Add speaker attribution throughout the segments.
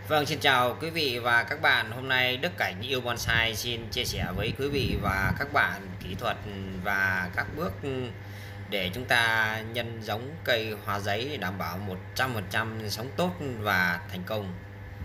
Speaker 1: Vâng, xin chào quý vị và các bạn. Hôm nay Đức Cảnh yêu bonsai xin chia sẻ với quý vị và các bạn kỹ thuật và các bước để chúng ta nhân giống cây hoa giấy để đảm bảo 100% sống tốt và thành công.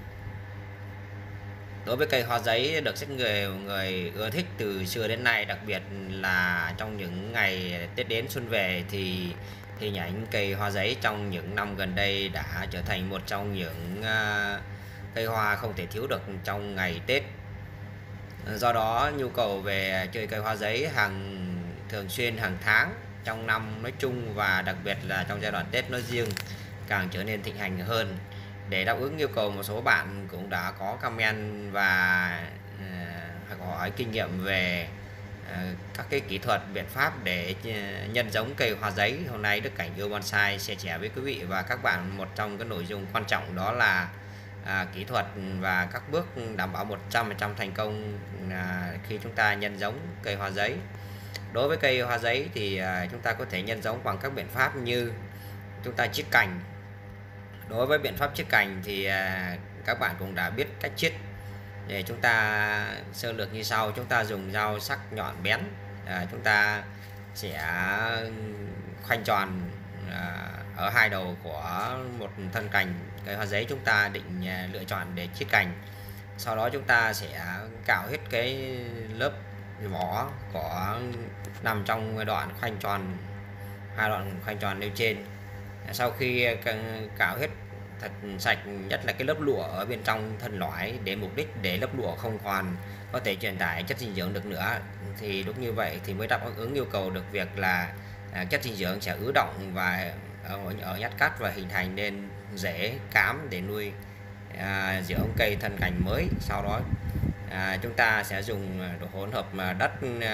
Speaker 1: Đối với cây hoa giấy được rất nhiều người ưa thích từ xưa đến nay, đặc biệt là trong những ngày Tết đến xuân về thì hình ảnh cây hoa giấy trong những năm gần đây đã trở thành một trong những cây hoa không thể thiếu được trong ngày Tết. Do đó nhu cầu về chơi cây hoa giấy thường xuyên hàng tháng trong năm nói chung và đặc biệt là trong giai đoạn Tết nói riêng càng trở nên thịnh hành hơn. Để đáp ứng yêu cầu, một số bạn cũng đã có comment và hỏi kinh nghiệm về các cái kỹ thuật biện pháp để nhân giống cây hoa giấy. Hôm nay Đức Cảnh yêu bonsai chia sẻ với quý vị và các bạn một trong cái nội dung quan trọng, đó là kỹ thuật và các bước đảm bảo 100% thành công khi chúng ta nhân giống cây hoa giấy. Đối với cây hoa giấy thì chúng ta có thể nhân giống bằng các biện pháp như chúng ta chiết cành. Đối với biện pháp chiết cành thì các bạn cũng đã biết cách chiết. Để chúng ta sơ lược như sau: chúng ta dùng dao sắc nhọn bén, chúng ta sẽ khoanh tròn ở hai đầu của một thân cành cây hoa giấy chúng ta định lựa chọn để chiết cành. Sau đó chúng ta sẽ cạo hết cái lớp vỏ của nằm trong đoạn khoanh tròn, hai đoạn khoanh tròn nêu trên. Sau khi cạo hết thật sạch, nhất là cái lớp lụa ở bên trong thân lõi, để mục đích để lớp lụa không còn có thể truyền tải chất dinh dưỡng được nữa, thì lúc như vậy thì mới đáp ứng yêu cầu được việc là chất dinh dưỡng sẽ ứ đọng và ở nhát cắt và hình thành nên rễ cám để nuôi dưỡng cây thân cành mới. Sau đó chúng ta sẽ dùng độ hỗn hợp đất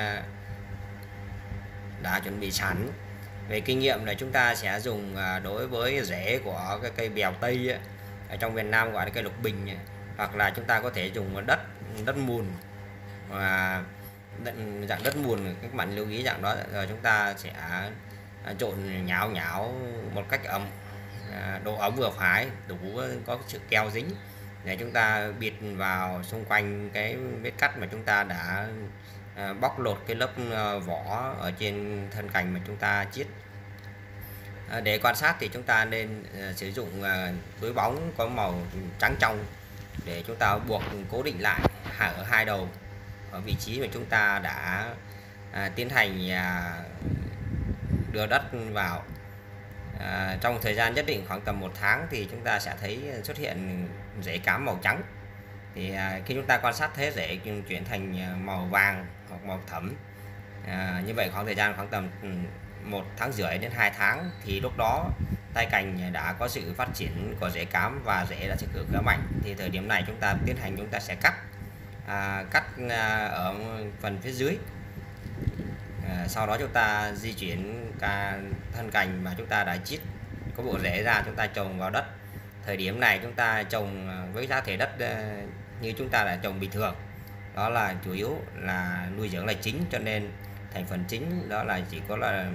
Speaker 1: đã chuẩn bị sẵn. Về kinh nghiệm là chúng ta sẽ dùng đối với rễ của cái cây bèo Tây ở trong miền Nam gọi là cây lục bình, hoặc là chúng ta có thể dùng đất mùn, và dạng đất mùn các bạn lưu ý dạng đó. Rồi chúng ta sẽ trộn nhão nhão một cách độ ấm vừa phải, đủ có sự keo dính, để chúng ta bịt vào xung quanh cái vết cắt mà chúng ta đã bóc lột cái lớp vỏ ở trên thân cành mà chúng ta chiết. Để quan sát thì chúng ta nên sử dụng túi bóng có màu trắng trong để chúng ta buộc cố định lại ở hai đầu ở vị trí mà chúng ta đã tiến hành đưa đất vào. Trong thời gian nhất định khoảng tầm 1 tháng thì chúng ta sẽ thấy xuất hiện rễ cám màu trắng. Thì khi chúng ta quan sát thấy rễ chuyển thành màu vàng hoặc màu thẫm, như vậy khoảng thời gian khoảng tầm 1,5 tháng đến 2 tháng, thì lúc đó tay cành đã có sự phát triển của rễ cám và rễ đã sẽ khỏe mạnh. Thì thời điểm này chúng ta tiến hành, chúng ta sẽ cắt ở phần phía dưới. Sau đó chúng ta di chuyển thân cành mà chúng ta đã chiết có bộ rễ ra, chúng ta trồng vào đất. Thời điểm này chúng ta trồng với giá thể đất như chúng ta đã trồng bình thường, đó là chủ yếu là nuôi dưỡng là chính, cho nên thành phần chính đó là chỉ có là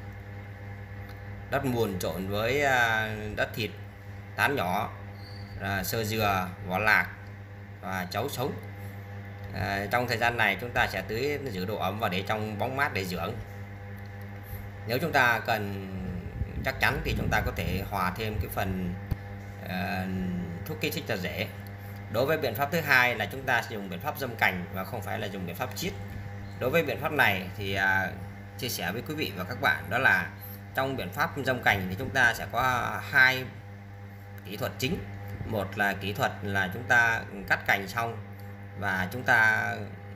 Speaker 1: đất mùn trộn với đất thịt, tán nhỏ, sơ dừa, vỏ lạc và chấu sống. Trong thời gian này chúng ta sẽ tưới giữ độ ẩm và để trong bóng mát để dưỡng. Nếu chúng ta cần chắc chắn thì chúng ta có thể hòa thêm cái phần thuốc kích thích cho rễ. Đối với biện pháp thứ hai là chúng ta sử dụng biện pháp dâm cành và không phải là dùng biện pháp chiết. Đối với biện pháp này thì chia sẻ với quý vị và các bạn, đó là trong biện pháp dâm cành thì chúng ta sẽ có hai kỹ thuật chính. Một là kỹ thuật là chúng ta cắt cành xong và chúng ta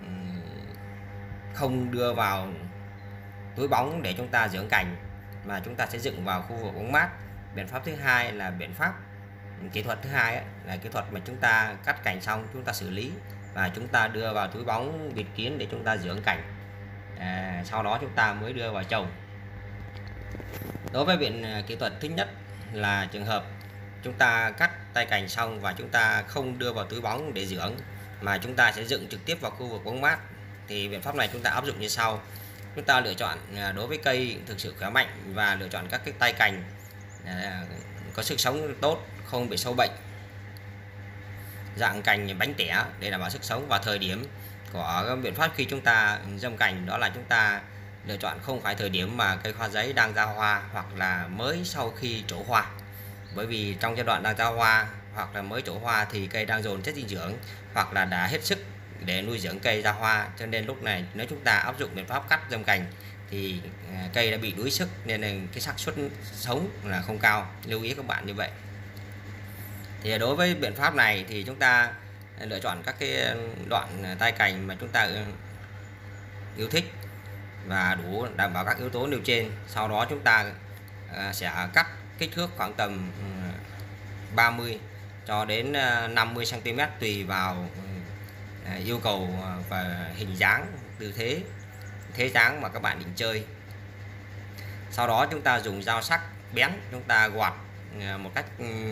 Speaker 1: không đưa vào túi bóng để chúng ta dưỡng cành, mà chúng ta sẽ dựng vào khu vực bóng mát. Biện pháp thứ hai là kỹ thuật thứ hai là kỹ thuật mà chúng ta cắt cành xong chúng ta xử lý và chúng ta đưa vào túi bóng bịt kín để chúng ta dưỡng cành. Sau đó chúng ta mới đưa vào trồng. Đối với kỹ thuật thứ nhất là trường hợp chúng ta cắt tay cành xong và chúng ta không đưa vào túi bóng để dưỡng, mà chúng ta sẽ dựng trực tiếp vào khu vực bóng mát. Thì biện pháp này chúng ta áp dụng như sau: chúng ta lựa chọn đối với cây thực sự khỏe mạnh và lựa chọn các cái tay cành có sức sống tốt, không bị sâu bệnh. dạng cành bánh tẻ để đảm bảo sức sống. Và thời điểm của biện pháp khi chúng ta dâm cành đó là chúng ta lựa chọn không phải thời điểm mà cây hoa giấy đang ra hoa hoặc là mới sau khi trổ hoa, bởi vì trong giai đoạn đang ra hoa hoặc là mới trổ hoa thì cây đang dồn chất dinh dưỡng hoặc là đã hết sức để nuôi dưỡng cây ra hoa, cho nên lúc này nếu chúng ta áp dụng biện pháp cắt dâm cành thì cây đã bị đuối sức nên là cái xác suất sống là không cao. Lưu ý các bạn như vậy. Thì đối với biện pháp này thì chúng ta lựa chọn các cái đoạn tay cành mà chúng ta yêu thích và đủ đảm bảo các yếu tố nêu trên. Sau đó chúng ta sẽ cắt kích thước khoảng tầm 30 cho đến 50 cm tùy vào yêu cầu và hình dáng, tư thế dáng mà các bạn định chơi. Sau đó chúng ta dùng dao sắc bén, chúng ta gọt một cách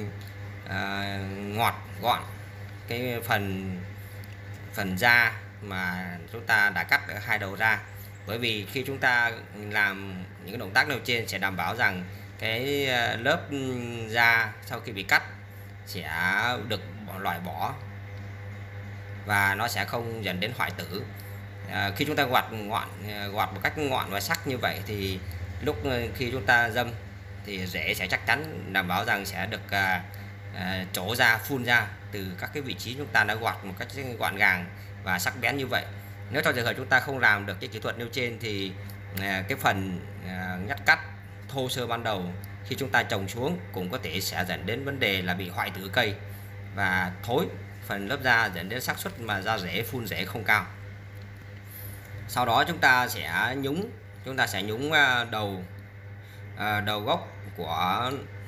Speaker 1: gọn cái phần da mà chúng ta đã cắt ở hai đầu ra, bởi vì khi chúng ta làm những động tác nêu trên sẽ đảm bảo rằng cái lớp da sau khi bị cắt sẽ được loại bỏ và nó sẽ không dẫn đến hoại tử. Khi chúng ta gọt một cách ngọn và sắc như vậy thì lúc khi chúng ta dâm thì rễ sẽ chắc chắn đảm bảo rằng sẽ được trổ ra, phun ra từ các cái vị trí chúng ta đã gọt một cách gọn gàng và sắc bén như vậy. Nếu trong trường hợp chúng ta không làm được cái kỹ thuật nêu trên thì cái phần ngắt cắt thô sơ ban đầu khi chúng ta trồng xuống cũng có thể sẽ dẫn đến vấn đề là bị hoại tử cây và thối phần lớp da, dẫn đến xác suất mà ra rễ, phun rễ không cao. Sau đó chúng ta sẽ nhúng đầu gốc của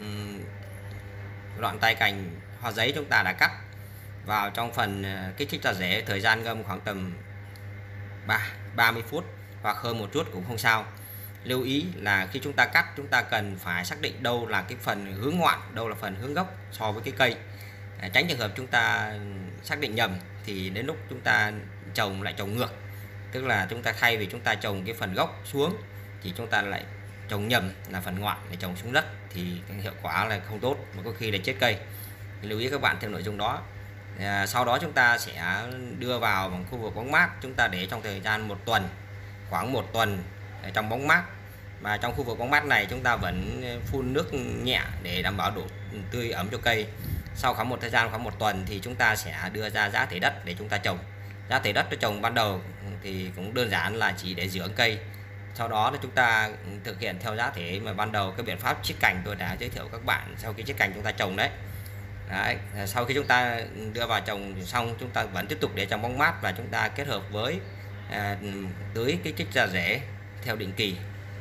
Speaker 1: đoạn tay cành hoa giấy chúng ta đã cắt vào trong phần kích thích ra rễ. Thời gian ngâm khoảng tầm 30 phút hoặc hơn một chút cũng không sao. Lưu ý là khi chúng ta cắt, chúng ta cần phải xác định đâu là cái phần hướng ngoạn, đâu là phần hướng gốc so với cái cây, tránh trường hợp chúng ta xác định nhầm thì đến lúc chúng ta trồng lại trồng ngược, tức là chúng ta thay vì chúng ta trồng cái phần gốc xuống thì chúng ta lại trồng nhầm là phần ngoạn để trồng xuống đất thì hiệu quả là không tốt mà có khi là chết cây. Lưu ý các bạn theo nội dung đó. Sau đó chúng ta sẽ đưa vào bằng khu vực bóng mát, chúng ta để trong thời gian khoảng một tuần trong bóng mát. Và trong khu vực bóng mát này chúng ta vẫn phun nước nhẹ để đảm bảo độ tươi ẩm cho cây. Sau khoảng một thời gian khoảng một tuần thì chúng ta sẽ đưa ra giá thể đất để chúng ta trồng. Giá thể đất để trồng ban đầu thì cũng đơn giản là chỉ để dưỡng cây. Sau đó là chúng ta thực hiện theo giá thể mà ban đầu, cái biện pháp chiết cành tôi đã giới thiệu các bạn sau khi chiết cành chúng ta trồng đấy. Sau khi chúng ta đưa vào trồng xong, chúng ta vẫn tiếp tục để trong bóng mát và chúng ta kết hợp với tưới kích thích ra rễ theo định kỳ.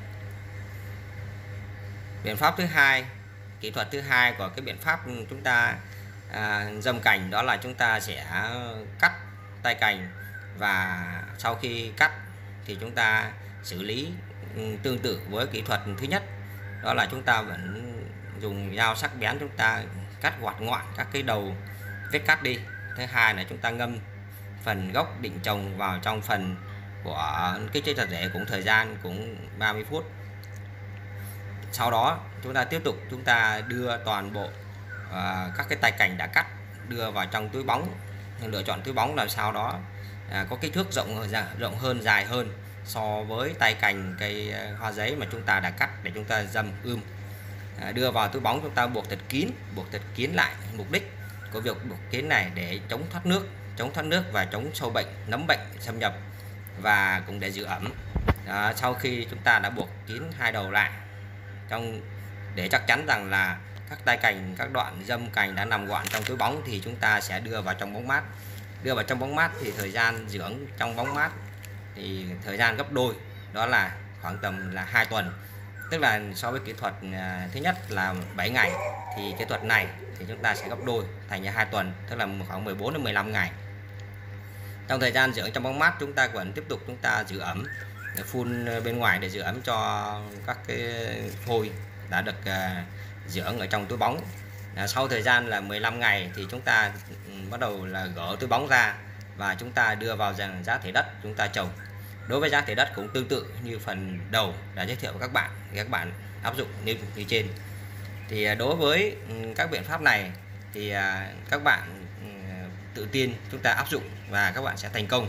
Speaker 1: Biện pháp thứ hai, kỹ thuật thứ hai của cái biện pháp chúng ta dâm cành đó là chúng ta sẽ cắt tay cành, và sau khi cắt thì chúng ta xử lý tương tự với kỹ thuật thứ nhất, đó là chúng ta vẫn dùng dao sắc bén, chúng ta cắt gọt ngọn các cái đầu vết cắt đi. Thứ hai là chúng ta ngâm phần gốc định trồng vào trong phần của kích thích ra rễ, cũng thời gian cũng 30 phút. Sau đó chúng ta tiếp tục chúng ta đưa toàn bộ các cái tay cành đã cắt đưa vào trong túi bóng. Lựa chọn túi bóng làm sao đó có kích thước rộng hơn, dài hơn so với tay cành cây hoa giấy mà chúng ta đã cắt để chúng ta dâm đưa vào túi bóng. Chúng ta buộc thật kín lại. Mục đích của việc buộc kín này để chống thoát nước và chống sâu bệnh, nấm bệnh xâm nhập, và cũng để giữ ẩm. Sau khi chúng ta đã buộc kín hai đầu lại để chắc chắn rằng là các tay cành, các đoạn dâm cành đã nằm gọn trong túi bóng thì chúng ta sẽ đưa vào trong bóng mát. Đưa vào trong bóng mát thì thời gian dưỡng trong bóng mát thì thời gian gấp đôi, đó là khoảng tầm là 2 tuần. Tức là so với kỹ thuật thứ nhất là 7 ngày thì kỹ thuật này thì chúng ta sẽ gấp đôi thành 2 tuần, tức là khoảng 14 đến 15 ngày. Trong thời gian dưỡng trong bóng mát chúng ta vẫn tiếp tục chúng ta giữ ẩm, phun bên ngoài để giữ ẩm cho các cái phôi đã được dưỡng ở trong túi bóng. Sau thời gian là 15 ngày thì chúng ta bắt đầu là gỡ túi bóng ra và chúng ta đưa vào giá thể đất chúng ta trồng. Đối với giá thể đất cũng tương tự như phần đầu đã giới thiệu với các bạn, thì các bạn áp dụng như trên. Thì đối với các biện pháp này thì các bạn tự tin chúng ta áp dụng và các bạn sẽ thành công.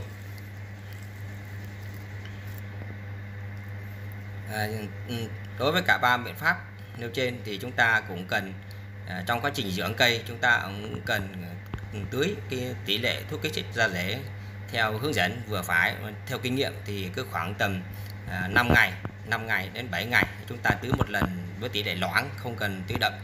Speaker 1: Đối với cả 3 biện pháp nêu trên thì chúng ta cũng cần trong quá trình dưỡng cây chúng ta cũng cần tưới cái tỷ lệ thuốc kích thích ra rễ theo hướng dẫn vừa phải. Theo kinh nghiệm thì cứ khoảng tầm 5 ngày đến 7 ngày chúng ta tưới một lần với tỷ lệ loãng, không cần tưới đậm.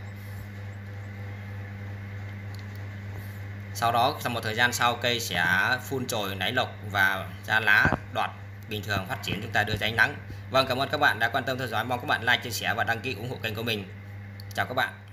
Speaker 1: Sau đó sau một thời gian sau, cây sẽ phun chồi nảy lộc và ra lá đọt bình thường phát triển, chúng ta đưa ra ánh nắng. Vâng, cảm ơn các bạn đã quan tâm theo dõi, mong các bạn like, chia sẻ và đăng ký ủng hộ kênh của mình. Chào các bạn.